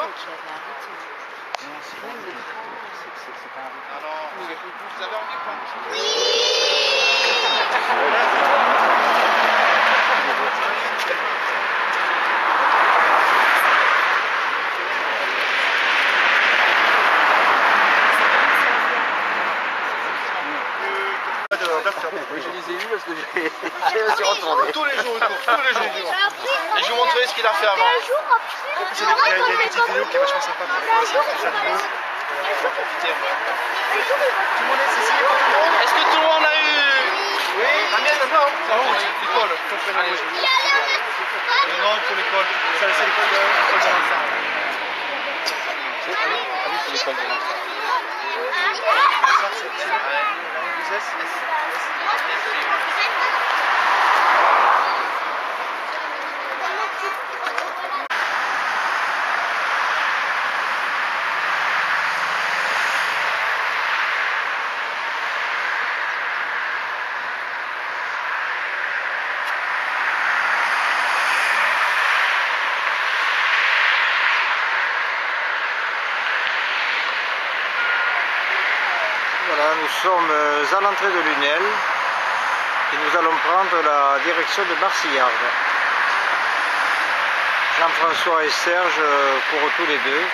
toi? Non, c'est pas un rythme. Alors, vous avez envie ou pas? Oui, je les ai vus parce que j'ai aussi retourné. Tous les jours, tous les jours. Et je vais vous montrer ce qu'il a fait avant. Un jour après, Il y a une petite vidéo qui est vachement sympa pour les animaux. On va profiter. Tout le monde est ici, pas tout le monde? Est-ce que tout le monde a eu? Oui. La mienne, non. Ça va, l'école. Allez, je vais. Non, pour l'école. C'est l'école de l'enfant. Ah oui, c'est l'école de l'enfant. C'est la Voilà, nous sommes à l'entrée de Lunel et nous allons prendre la direction de Marsillarde. Jean-François et Serge courent tous les deux.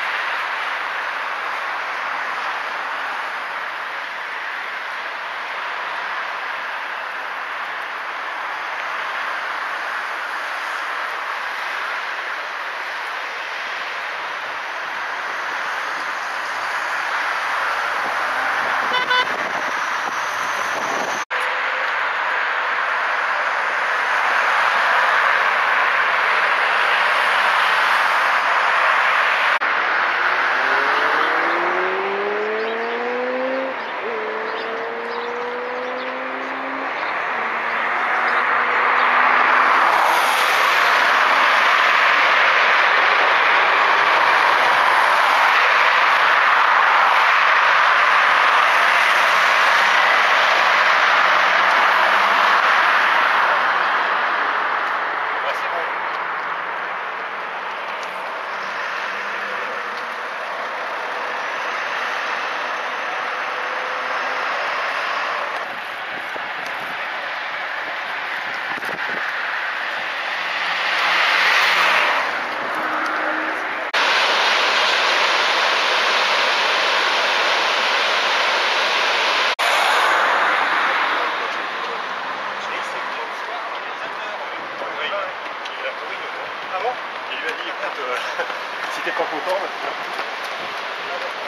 Ah bon? Il lui a dit, écoute, si t'es pas content,